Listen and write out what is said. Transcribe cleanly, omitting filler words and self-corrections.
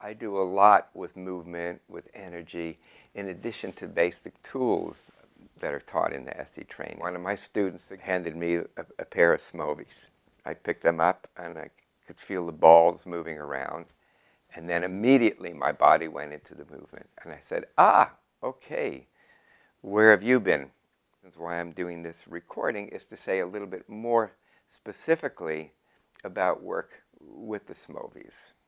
I do a lot with movement, with energy, in addition to basic tools that are taught in the SE training. One of my students handed me a pair of Smovies. I picked them up and I could feel the balls moving around. And then immediately my body went into the movement. And I said, okay, where have you been? That's why I'm doing this recording, is to say a little bit more specifically about work with the Smovies.